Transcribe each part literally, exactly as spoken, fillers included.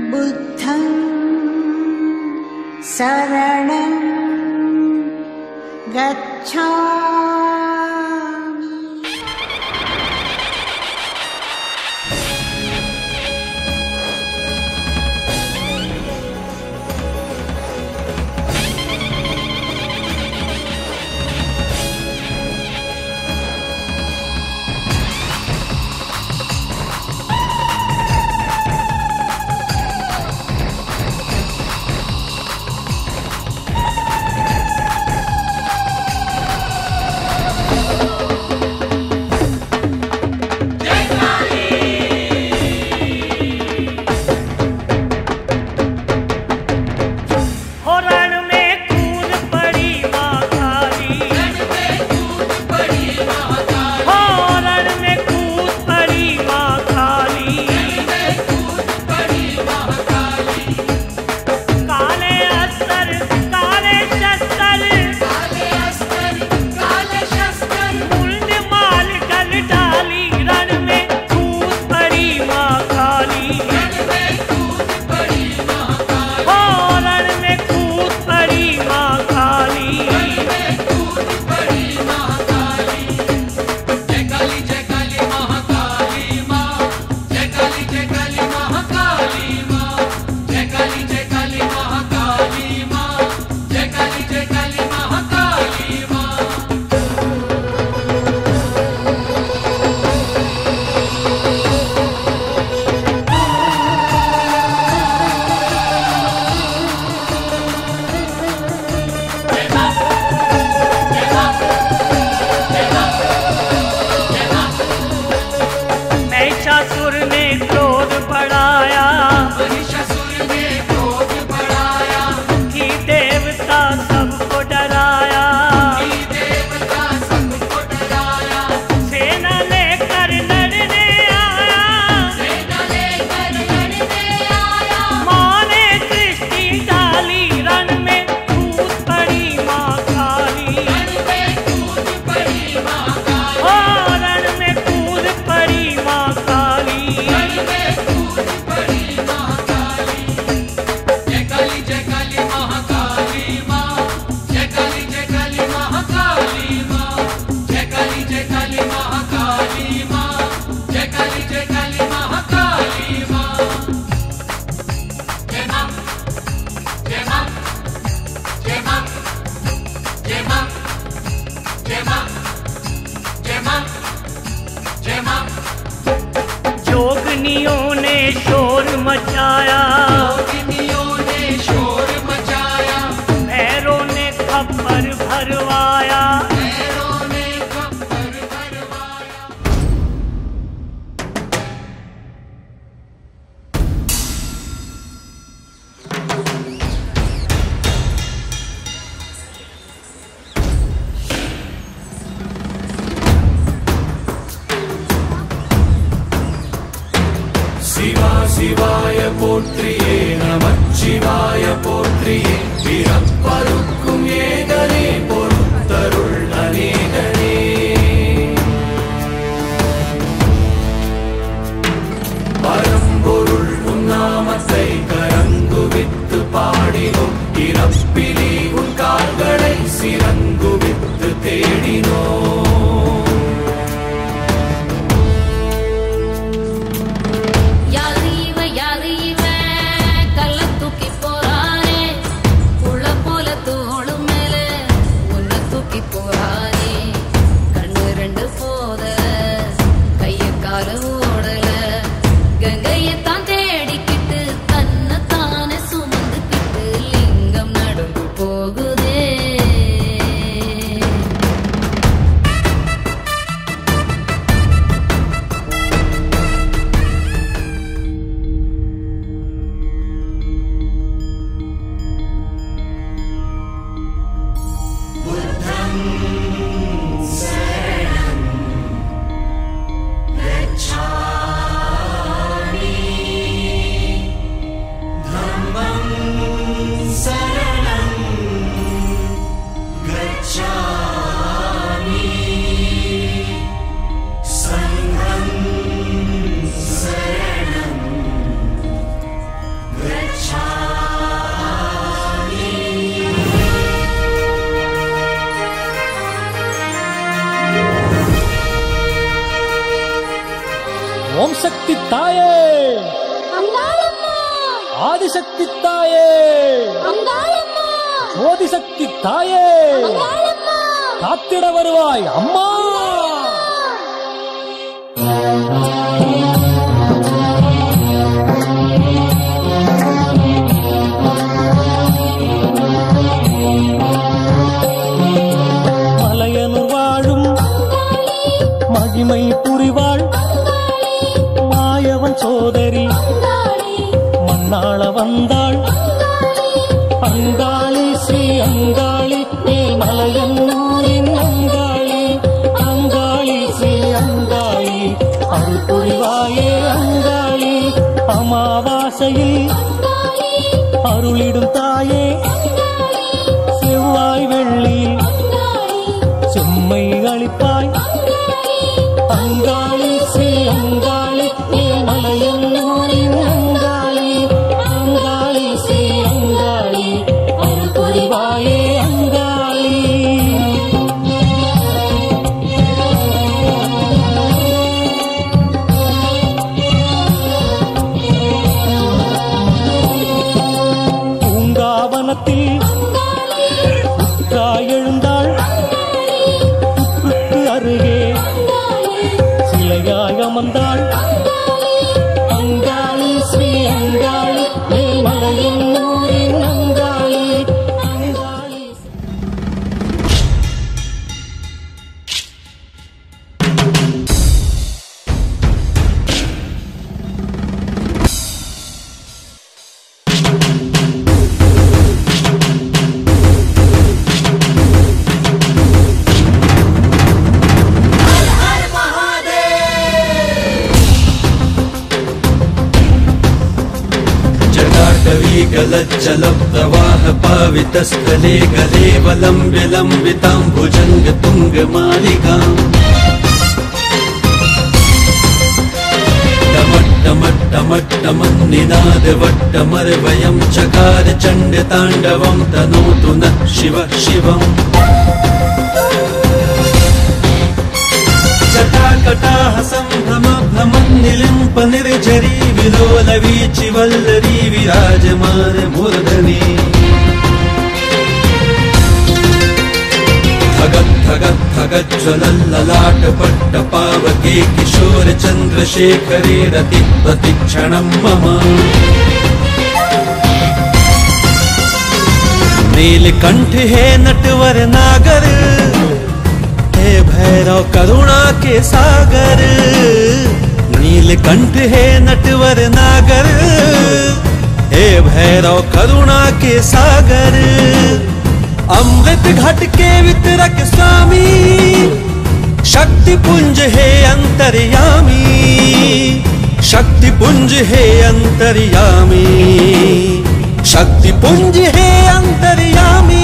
बुद्धं शरणं गच्छामि। जोगनियों ने शोर मचाया, जोगनियों ने शोर मचाया, भैरों ने खप्पर भरवाया, भैरों ने खप्पर भरवाया। शिवा शिवाय पोत्रिये नमच्चिवाय पोत्रिये पिறப்பருக்கும் ஏகனே பொறுத்தருள் அநேகனே பரம்பொருள் உன் நாமத்தை கரங்குவித்து பாடினோம், இறப்பிலி உன் கால்களை சிறங்குவித்து தேடினோம். கள்ள தூக்கி போறானே, புள்ள போல தோளும் மேல ஆதிசக்தி தாயே, ஜோதிசக்தி தாயே, காத்திட வருவாய் அம்மா. மலையனு வாழும் மகிமை புரிவாள் மாயவன் சோதரி மண்ணாள வந்தாள் அங்காளி ஸ்ரீ அங்காளி மலையன்னூரின் அங்காளி அங்காளி ஸ்ரீ அங்காளி அருள் புரிவாயே அங்காளி அமாவாசையில் அருளிடும் தாயே செவ்வாய் வெள்ளியில் செம்மை அளிப்பாய் அங்காளி ஸ்ரீ அங்காளி மலையன்னூரின் அங்காளி அங்காளி ஸ்ரீ அங்காளி அருள் புரிவாயே அங்காளி. பூங்காவனத்தில் உற்றாய் எழுந்தாள் புற்றுக்கு அருகே சிலையாய் அமர்ந்தாள் அங்காளி ஸ்ரீ அங்காளி மலையன்னூரின் அங்காளி அங்காளி. गलज्जल प्रवाह पावितस्थले गले वलं विलम्बितां भुजङ्ग तुङ्ग मालिकाम् टमट्टमट्टमट्टमन्निनाद वट्टमर्वयं चकार चण्ड ताण्डवं तनोतु नः शिव शिवम्. जटाकटाह सम्भ्रम भ्रमन्निलिम्प निर्झरी विलोलवीचि वल्लरी विराजमान मूर्धनि धगत् धगत् धगत् ज्वलल्ललाट पट्ट पावके किशोर चन्द्रशेखरे रति प्रतिक्षणं मम. नीलकंठ हे नटवर नागर हे भैरव करुणा के सागर. नीलकंठ हे नटवर नागर हे भैरव करुणा के सागर. अमृत घट के वितरक स्वामी शक्ति पुंज हे अंतर्यामी शक्ति पुंज हे अंतर्यामी शक्ति पुंज हे अंतर्यामी.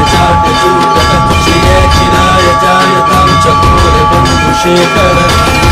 शेखर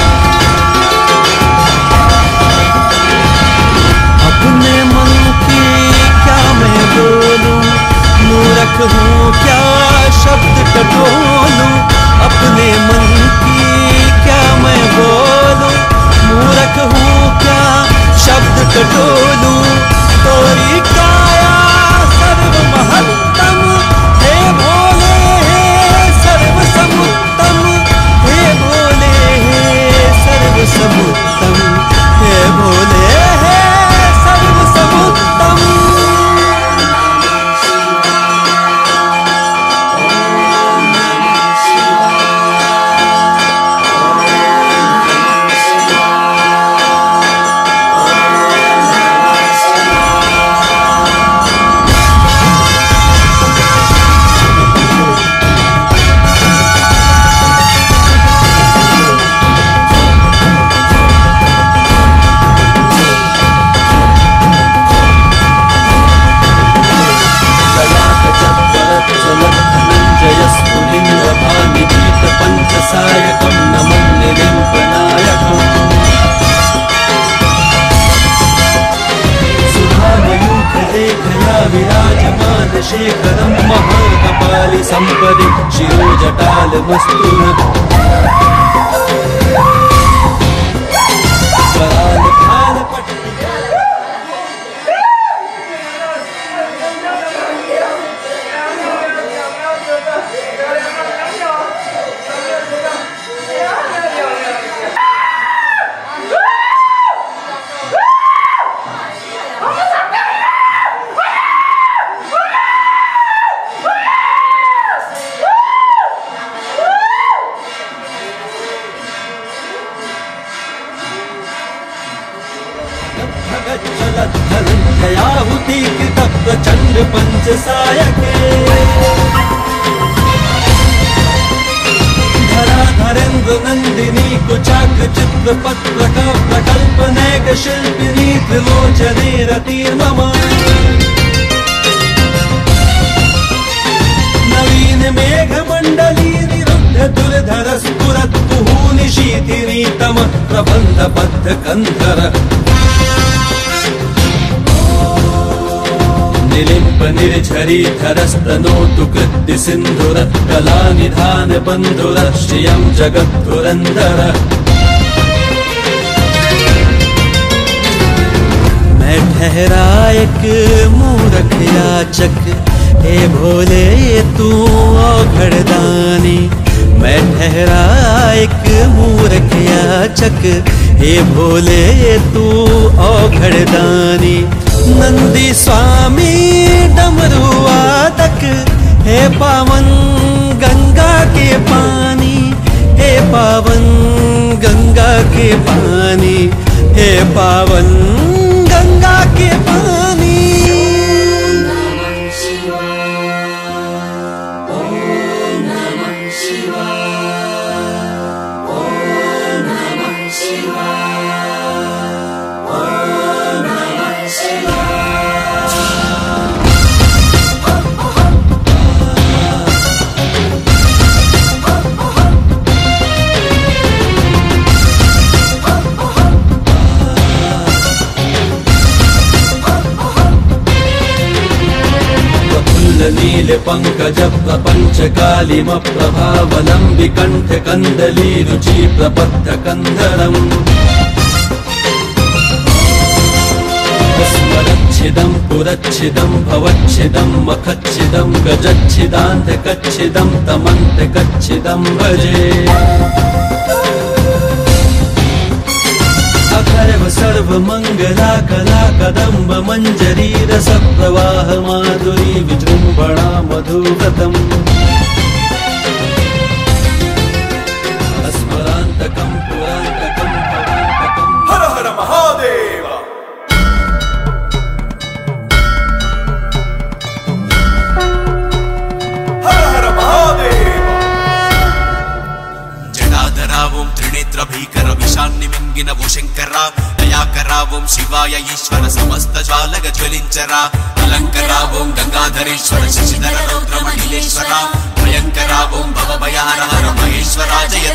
न कराल खाल पट्टी धनंजयाहुति कृत प्रचंड पंच सायके धरा धरेन्द्र नंदिनी कुचाग्र चित्र पत्र का प्रकल्पनेक शिल्पिनी त्रिलोचने रतिर्मम नवीन मेघ मंडली निरुद्ध दुर्धर स्फुरत् कुहूनि शीतिनी तम प्रबंध बद्ध कंधर निलिम्प निर्झरी धरस्तनोतु कृत्ति सिंधुर कला निधान बंधुर श्रियं जगद्धुरंधर मैं ठहरा एक मूर्ख याचक हे भोले तू औघड़दानी मैं ठहरा एक मूर्ख याचक हे भोले तू औघड़दानी नंदी स्वामी डमरू वादक हे पावन गंगा के पानी हे पावन गंगा के पानी हे पावन गंगा के पानी नील पंकज प्रपंच कालिम प्रभावलंबि कंठ कंदली रुचि प्रबद्ध कंधरम स्मरच्छिदं पुरच्छिदं भवच्छिदं मखच्छिदं गजच्छिदान्त कच्छिदं तमन्त कच्छिदं भजे अखर्व सर्व मंगला कला कदम्ब मंजरी रस प्रवाह माधुरी विजृंभणा मधुव्रतम अस्मरांतकं पुरांतकं भवांतकं हर हर महादेव हर हर महादेव जटाधरावं त्रिनेत्र भीकर विशान्नि मिंगिनवो शंकरा दयाकरावं शिवाय ईश्वर समस्त ज्वालक ज्वलिंचरा अलंकरावं गंगाधरेश्वर शशिधर रौद्र महेश्वरा भयंकरावं भवभयानहर महेश्वरा जय